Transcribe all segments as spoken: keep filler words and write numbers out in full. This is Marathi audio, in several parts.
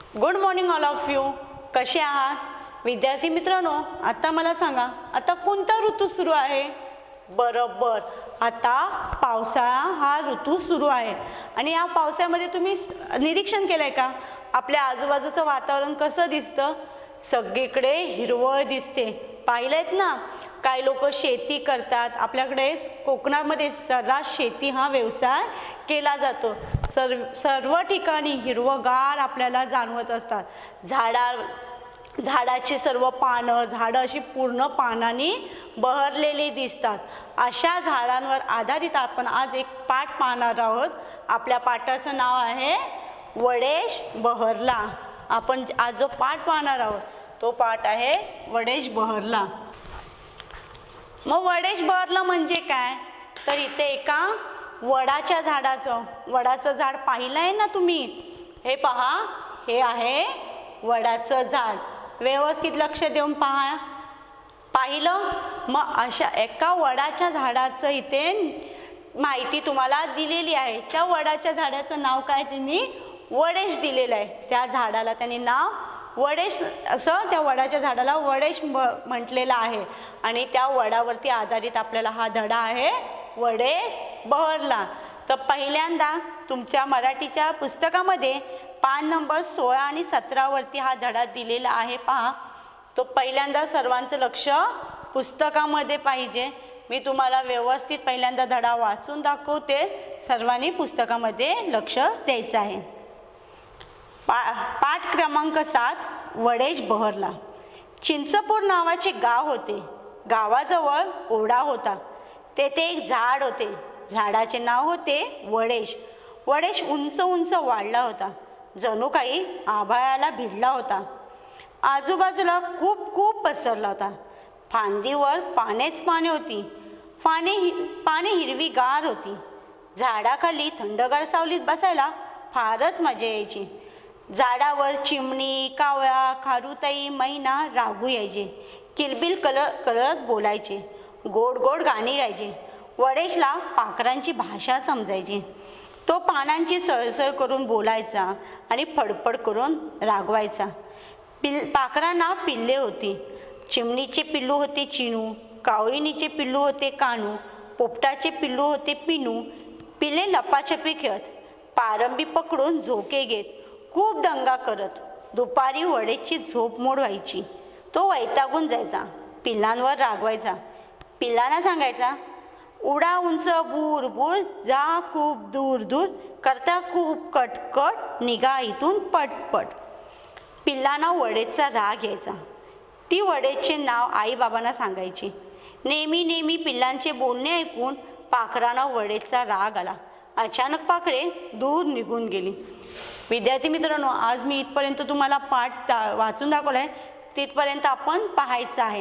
Good morning all of you. कसे आहात विद्यार्थी मित्रांनो? आता मला सांगा, आता कोणता ऋतू सुरू आहे? बरोबर, आता पावसाळा हा ऋतू सुरू आहे. आणि या पावसाळ्यामध्ये तुम्ही निरीक्षण केलंय का आपल्या आजूबाजूचं वातावरण कसं दिसतं? सगळीकडे हिरवळ दिसते. पाहिलेत ना, काही लोक शेती करतात. आपल्याकडे कोकणामध्ये सर्रास शेती हा व्यवसाय केला जातो. सर्व सर्व ठिकाणी हिरवगार आपल्याला जाणवत असतात. झाडा झाडाची सर्व पानं झाडं अशी पूर्ण पानांनी बहरलेली दिसतात. अशा झाडांवर आधारित आपण आज एक पाठ पाहणार आहोत. आपल्या पाठाचं नाव आहे वडेश बहरला. आपण आज जो पाठ पाहणार आहोत तो पाठ आहे वडेश बहरला. मग वडेश बहरला म्हणजे काय? तर इथे एका वडाच्या झाडाचं वडाचं झाड पाहिलं आहे ना तुम्ही? हे पहा, हे आहे वडाचं झाड. व्यवस्थित लक्ष देऊन पहा. पाहिलं? मग अशा एका वडाच्या झाडाचं इथे माहिती तुम्हाला दिलेली आहे. त्या वडाच्या झाडाचं नाव काय? त्यांनी वडेश दिलेलं आहे. त्या झाडाला त्यांनी नाव वडेश असं त्या वडाच्या झाडाला वडेश म्हटलेलं आहे. आणि त्या वडावरती आधारित आपल्याला हा धडा आहे वडेश बहरला. तर पहिल्यांदा तुमच्या मराठीच्या पुस्तकामध्ये पान नंबर सोळा आणि सतरावरती हा धडा दिलेला आहे. पहा, तो पहिल्यांदा सर्वांचं लक्ष पुस्तकामध्ये पाहिजे. मी तुम्हाला व्यवस्थित पहिल्यांदा धडा वाचून दाखवते. सर्वांनी पुस्तकामध्ये लक्ष द्यायचं आहे. पा पाठ क्रमांक सात, वडेश बहरला. चिंचपूर नावाचे गाव होते. गावाजवळ ओढा होता. तेथे एक झाड होते. झाडाचे नाव होते वडेश. वडेश उंच उंच वाढला होता. जणू काही आभाळाला भिडला होता. आजूबाजूला खूप खूप पसरला होता. फांदीवर पानेच पाने होती. पाने पाने हिरवीगार होती. झाडाखाली थंडगार सावलीत बसायला फारच मजा यायची. झाडावर चिमणी, कावळा, खारुताई, मैना, राघू यायचे. किलबिल कलत कलत बोलायचे. गोड गोड गाणी गायचे. वडेशला पाखरांची भाषा समजायची. तो पानांची सळसळ करून बोलायचा आणि फडफड करून रागवायचा. पिल पाखरांना पिल्ले होती. चिमणीचे पिल्लू होते चिनू. कावळीनीचे पिल्लू होते कानू. पोपटाचे पिल्लू होते पिनू. पिल्ले लपाछपी खेळत, पारंबी पकडून झोके घेत, खूप दंगा करत दुपारी वडेची झोप मोड व्हायची. तो वैतागून जायचा. पिल्लांवर रागवायचा. पिल्लांना सांगायचा, उडा उंच बूर बूर, जा खूप दूर दूर, करता खूप कटकट, निघा इथून पटपट. पिल्लांना वडेचा राग यायचा. ती वडेचे नाव आईबाबांना सांगायची. नेहमी नेहमी पिल्लांचे बोलणे ऐकून पाखरांना वडेचा राग आला. अचानक पाखरे दूर निघून गेली. विद्यार्थी मित्रांनो, आज मी इथपर्यंत तुम्हाला पाठ वाचून दाखवला आहे. तिथपर्यंत आपण पाहायचं आहे.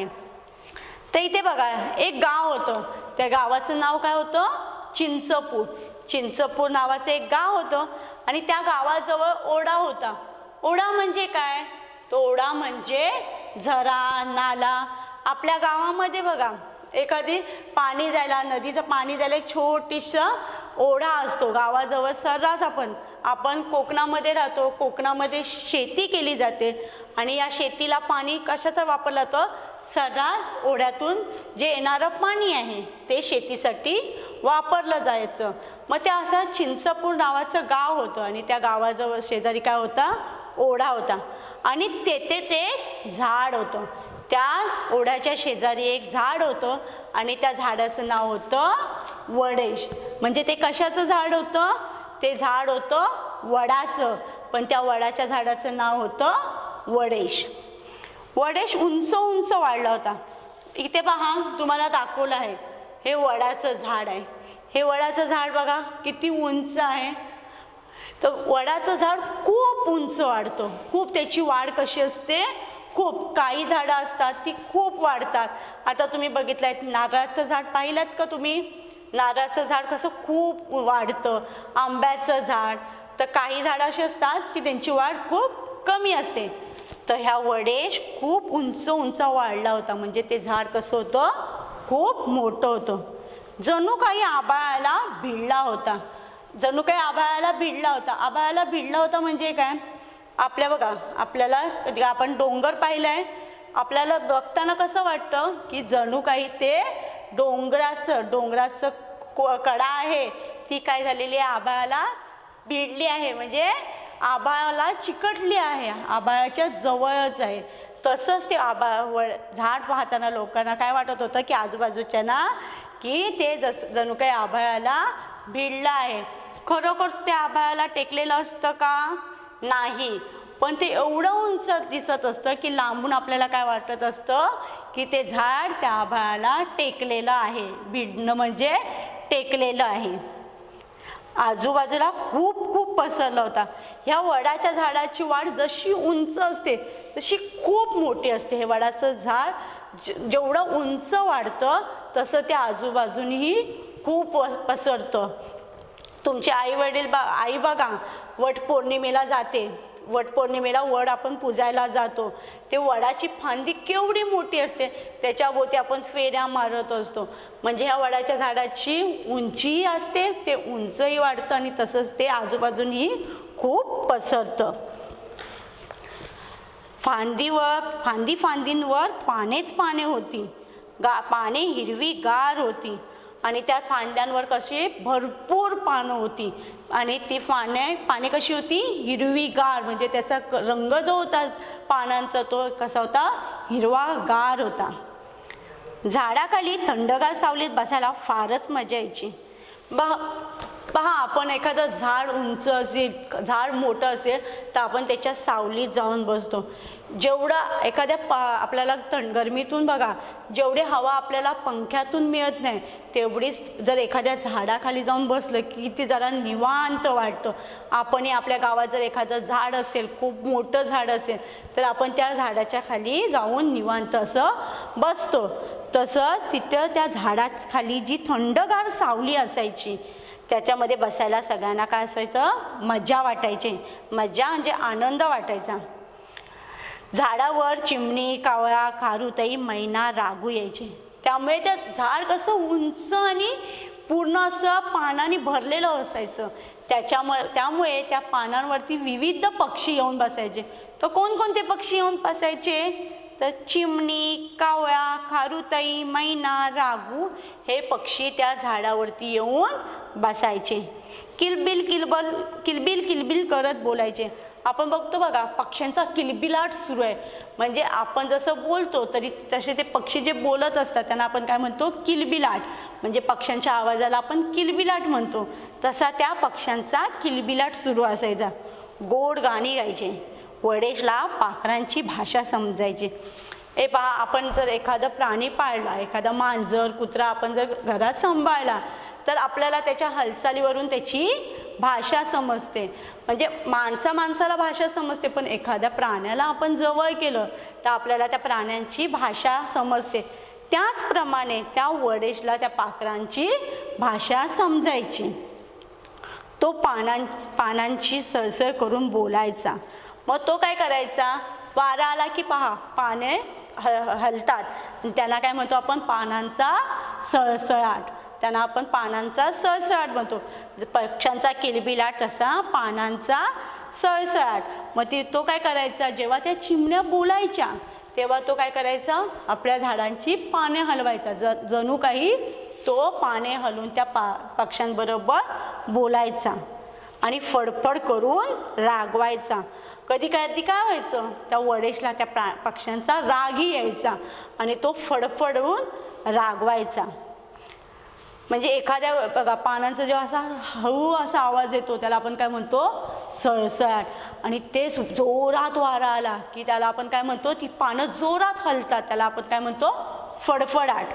तर इथे बघा, एक गाव होतं. त्या गावाचं नाव काय होतं? चिंचपूर. चिंचपूर नावाचं एक गाव होतं. आणि त्या गावाजवळ ओढा होता. ओढा म्हणजे काय? तो ओढा म्हणजे झरा, नाला. आपल्या गावामध्ये बघा, एखादी पाणी जायला, नदीचं पाणी जायला एक छोटीसा ओढा असतो गावाजवळ. सर्रास आपण आपण कोकणामध्ये राहतो. कोकणामध्ये शेती केली जाते. आणि या शेतीला पाणी कशाचा वापरला जातो? सर्रास ओढ्यातून जे येणारं पाणी आहे ते शेतीसाठी वापरलं जायचं. मग त्या असं चिंचपूर नावाचं गाव होतं. आणि त्या गावाजवळ शेजारी काय होता? ओढा होता. आणि तेथेच एक झाड होतं. त्या ओढ्याच्या शेजारी एक झाड होतं. आणि त्या झाडाचं नाव होतं वडेश. म्हणजे ते कशाचं झाड होतं? ते झाड होतं वडाचं. पण त्या वडाच्या झाडाचं नाव होतं वडेश. वडेश उंच उंच वाढला होता. इथे पहा, तुम्हाला दाखवलं आहे, हे वडाचं झाड आहे. हे वडाचं झाड बघा किती उंच आहे. तर वडाचं झाड खूप उंच वाढतं. खूप त्याची वाढ कशी असते? खूप. काही झाडं असतात ती खूप वाढतात. आता तुम्ही बघितलं आहे, नारळाचं झाड पाहिलं का तुम्ही? नारळाचं झाड कसं खूप वाढतं. आंब्याचं झाड. तर काही झाडं अशी असतात की त्यांची वाढ खूप कमी असते. तर ह्या वडेश खूप उंच उंच वाढला होता. म्हणजे ते झाड कसं होतं? खूप मोठं होतं. जणू काही आभाळाला भिडला होता. जणू काही आभाळाला भिडला होता. आभाळाला भिडला होता म्हणजे काय? आपल्या बघा आपल्याला कधी आपण डोंगर पाहिलाय, आपल्याला बघताना कसं वाटतं की जणू काही ते डोंगराचं डोंगराचं कडा आहे ती काय झालेली आहे, आभाळाला भिडली आहे, म्हणजे आभाळाला चिकटली आहे, आभाळाच्या जवळच आहे. तसंच ते आभाळ झाड पाहताना लोकांना काय वाटत होतं की आजूबाजूच्यांना की ते जस जणू काही आभाळाला भिडलं आहे. खरोखर ते आभाळाला टेकलेलं असतं का? नाही, पण ते एवढं उंच दिसत असतं की लांबून आपल्याला काय वाटत असतं की ते झाड त्या आभाळाला टेकलेलं आहे. भिडणं म्हणजे टेकलेलं आहे. आजूबाजूला खूप खूप पसरला होता. ह्या वडाच्या झाडाची वाढ जशी उंच असते तशी खूप मोठी असते. हे वडाचं झाड जेवढं उंच वाढतं तसं ते आजूबाजूनही खूप पसरतं. तुमचे आई वडील बा आई बघा वट पौर्णिमेला जाते, वट पौर्णिमेला वड आपण पूजायला जातो, ते वडाची फांदी केवढी मोठी असते, त्याच्याभोवती आपण फेऱ्या मारत असतो. म्हणजे ह्या वडाच्या झाडाची उंचीही असते, ते उंचही वाढतं आणि तसंच ते आजूबाजूनही खूप पसरतं. फांदीवर फांदी फांदींवर पानेच पाने होती, गा पाने हिरवी गार होती आणि त्या फांद्यांवर कशी भरपूर पानं होती आणि ती पाने पाने कशी होती, हिरवीगार, म्हणजे त्याचा रंग जो होता पानांचा तो कसा होता, हिरवागार होता. झाडाखाली थंडगार सावलीत बसायला फारच मजा यायची. बा पहा आपण एखादं झाड उंच असेल, झाड मोठं असेल तर आपण त्याच्या सावलीत जाऊन बसतो. जेवढा एखाद्या पा आपल्याला थंड गरमीतून बघा जेवढी हवा आपल्याला पंख्यातून मिळत नाही तेवढीच जर एखाद्या झाडाखाली जाऊन बसलं की किती जरा निवांत वाटतं. आपणही आपल्या गावात जर एखादं झाड असेल, खूप मोठं झाड असेल तर आपण त्या झाडाच्या खाली जाऊन निवांत असं बसतो. तसंच तिथं त्या झाडाखाली जी थंडगार सावली असायची त्याच्यामध्ये बसायला सगळ्यांना काय असायचं, मजा वाटायची. मजा म्हणजे आनंद वाटायचा. झाडावर चिमणी, कावळा, खारुताई, मैना, राघू यायचे. त्यामुळे ते झाड कसं उंच आणि पूर्ण असं पानांनी भरलेलं असायचं. त्याच्यामुळे त्यामुळे त्या पानांवरती विविध पक्षी येऊन बसायचे. तर कोणकोणते पक्षी येऊन बसायचे, तर चिमणी, कावळा, खारुताई, मैना, राघू हे पक्षी त्या झाडावरती येऊन बसायचे. किलबिल किलबल किलबिल किलबिल करत बोलायचे. आपण बघतो बघा पक्ष्यांचा किलबिलाट सुरू आहे, म्हणजे आपण जसं बोलतो तरी तसे ते पक्षी जे बोलत असतात त्यांना आपण काय म्हणतो, किलबिलाट. म्हणजे पक्ष्यांच्या आवाजाला आपण किलबिलाट म्हणतो. तसा त्या पक्ष्यांचा किलबिलाट सुरू असायचा. गोड गाणी गायचे. वडेशला पाखरांची भाषा समजायची. ए पहा आपण जर एखादं प्राणी पाळला, एखादा मांजर कुत्रा आपण जर घरात सांभाळला तर आपल्याला त्याच्या हालचालीवरून त्याची भाषा समजते. म्हणजे माणसा माणसाला भाषा समजते, पण एखाद्या प्राण्याला आपण जवळ केलं तर आपल्याला त्या प्राण्यांची भाषा समजते. त्याचप्रमाणे त्या वडेशला त्या पाखरांची भाषा समजायची. तो पानां पानांची सळसळ करून बोलायचा. मग तो काय करायचा, वारा आला की पहा पाने ह हलतात, त्याला काय म्हणतो आपण, पानांचा सळसळाट. त्यांना आपण पानांचा सळसळाट म्हणतो. पक्ष्यांचा किलबिलाट तसा पानांचा सळसळाट. मग ते तो काय करायचा, जेव्हा त्या चिमण्या बोलायच्या तेव्हा तो काय करायचा, आपल्या झाडांची पाने हलवायचा. ज जणू काही तो पाने हलवून त्या पा पक्ष्यांबरोबर बोलायचा आणि फडफड करून रागवायचा. कधी कधी काय व्हायचं, त्या वडेशला त्या प्रा पक्ष्यांचा रागही यायचा आणि तो फडफडून रागवायचा. म्हणजे एखाद्या बघा पानांचा जेव्हा असा हळू असा आवाज येतो त्याला आपण काय म्हणतो, सळसळाट. आणि ते जोरात वारा आला की त्याला आपण काय म्हणतो, ती पानं जोरात हलतात त्याला आपण काय म्हणतो, फडफडाट.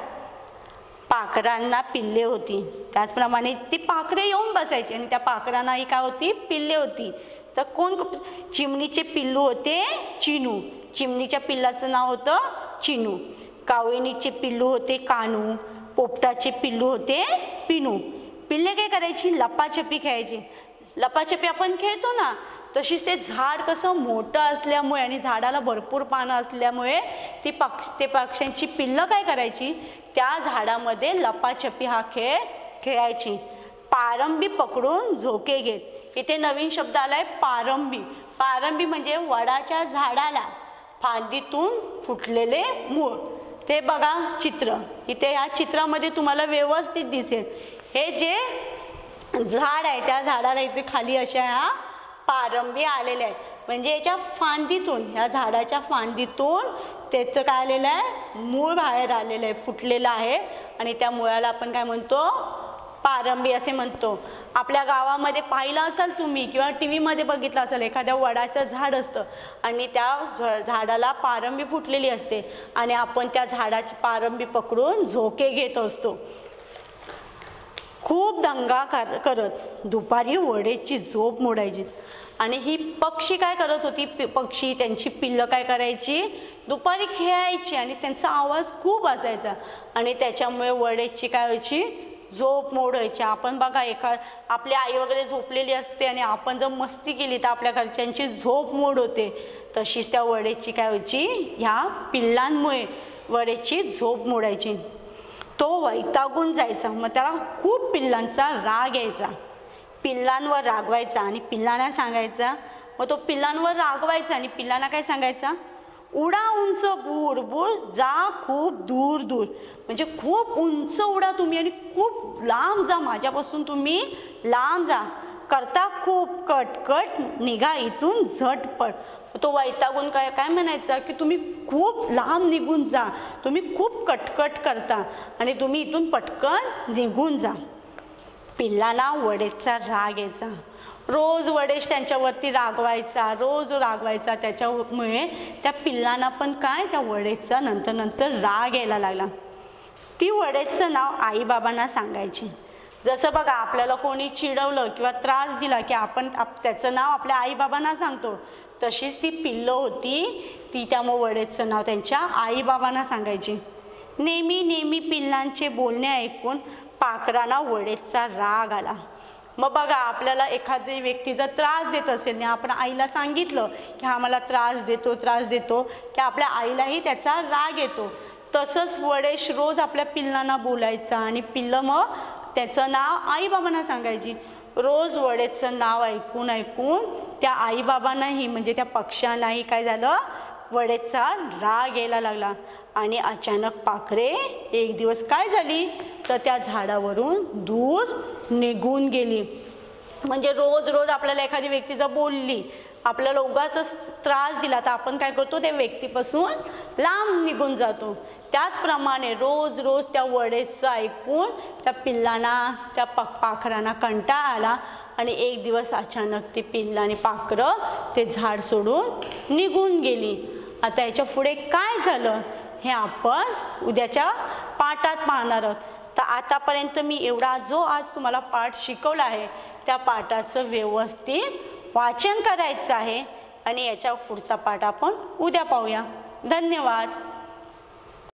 पाखरांना पिल्ले होती, त्याचप्रमाणे ती पाखरे येऊन बसायची आणि त्या पाखरांनाही काय होती, पिल्ले होती. तर कोण, चिमणीचे पिल्लू होते चिनू. चिमणीच्या पिल्लाचं नाव होतं चिनू. कावळीचे पिल्लू होते कानू. पोपटाचे पिल्लू होते पिनू. पिल्ले काय करायची, लपाछपी खेळायची. लपाछपी आपण खेळतो ना तशीच ते झाड कसं मोठं असल्यामुळे आणि झाडाला भरपूर पानं असल्यामुळे ती पक्ष ते पक्ष्यांची पिल्लं काय करायची, त्या झाडामध्ये लपाछपी हा खेळ खेळायची. पारंबी पकडून झोके घेत. इथे नवीन शब्द आलाय पारंबी. पारंबी म्हणजे वडाच्या झाडाला फांदीतून फुटलेले मूळ. ते बघा चित्र, इथे या चित्रामध्ये तुम्हाला व्यवस्थित दिसेल हे जे झाड आहे त्या झाडाला इथे खाली अशा ह्या पारंबी आलेल्या आहेत. म्हणजे याच्या फांदीतून, ह्या झाडाच्या फांदीतून त्याचं काय आलेलं आहे, मूळ बाहेर आलेलं आहे, फुटलेलं आहे. आणि त्या मुळाला आपण काय म्हणतो, पारंबी असे म्हणतो. आपल्या गावामध्ये पाहिलं असाल तुम्ही किंवा टी व्हीमध्ये बघितलं असेल, एखाद्या वडाचं झाड असतं आणि त्या झाडाला पारंबी फुटलेली असते आणि आपण त्या झाडाची पारंबी पकडून झोके घेत असतो. खूप दंगा कर करत दुपारी वडेची झोप मोडायची. आणि ही पक्षी काय करत होती, पक्षी त्यांची पिल्लं काय करायची, दुपारी खेळायची आणि त्यांचा आवाज खूप असायचा आणि त्याच्यामुळे वडेची काय व्हायची, झोप मोड व्हायची. आपण बघा, एका आपली आई वगैरे झोपलेली असते आणि आपण जर मस्ती केली तर आपल्या घरच्यांची झोप मोड होते. तशीच त्या वडेची काय व्हायची, ह्या पिल्लांमुळे वडेची झोप मोडायची. तो वैतागून जायचा, मग त्याला खूप पिल्लांचा राग यायचा, पिल्लांवर रागवायचा आणि पिल्लांना सांगायचा. मग तो पिल्लांवर रागवायचा आणि पिल्लांना काय सांगायचा, उडा उंच बुर बुर जा खूप दूर दूर. म्हणजे खूप उंच उडा तुम्ही आणि खूप लांब जा, माझ्यापासून तुम्ही लांब जा, करता खूप कटकट निघा इथून झटपट. तो वैतागून काय काय म्हणायचा की तुम्ही खूप लांब निघून जा, तुम्ही खूप कटकट करता आणि तुम्ही इथून पटकन निघून जा. पिल्लांना वडेचा राग यायचा, रोज वडेश त्यांच्यावरती रागवायचा, रोज रागवायचा. त्याच्यामुळे त्या पिल्लांना पण काय, त्या वडेचा नंतर नंतर राग यायला लागला. ती वडेचं नाव आईबाबांना सांगायची. जसं बघा, आपल्याला कोणी चिडवलं किंवा त्रास दिला की आपण आप त्याचं नाव आपल्या आईबाबांना सांगतो, तशीच ती पिल्लं होती, ती त्यामुळे वडेचं नाव त्यांच्या आईबाबांना सांगायची. नेहमी नेहमी पिल्लांचे बोलणे ऐकून पाखरांना वडेचा राग आला. मग बघा, आपल्याला एखादी व्यक्ती जर त्रास देत असेल आणि आपण आईला सांगितलं की हा मला त्रास देतो त्रास देतो की आपल्या आईलाही त्याचा राग येतो. तसंच वडेश रोज आपल्या पिल्लांना बोलायचा आणि पिल्लं मग त्याचं नाव आईबाबांना सांगायची. रोज वडेचं नाव ऐकून ऐकून त्या आईबाबांनाही म्हणजे त्या पक्ष्यांनाही काय झालं, वडेचा राग यायला लागला. आणि अचानक पाखरे एक दिवस काय झाली तर त्या झाडावरून दूर निघून गेली. म्हणजे रोज रोज आपल्याला एखादी व्यक्ती जर बोलली, आपल्याला उगाच त्रास दिला तर आपण काय करतो, त्या व्यक्तीपासून लांब निघून जातो. त्याचप्रमाणे रोज रोज त्या वडेचं ऐकून त्या पिल्लांना, त्या पा पाखरांना कंटाळा आला आणि एक दिवस अचानक ती पिल्लं आणि पाखरं ते झाड सोडून निघून गेली. आता याच्या पुढे काय झालं हे आपण उद्याच्या पाठात पाहणार आहोत. तर आतापर्यंत मी एवढा जो आज तुम्हाला पाठ शिकवला आहे त्या पाठाचं व्यवस्थित वाचन करायचं आहे आणि याच्या पुढचा पाठ आपण उद्या पाहूया. धन्यवाद.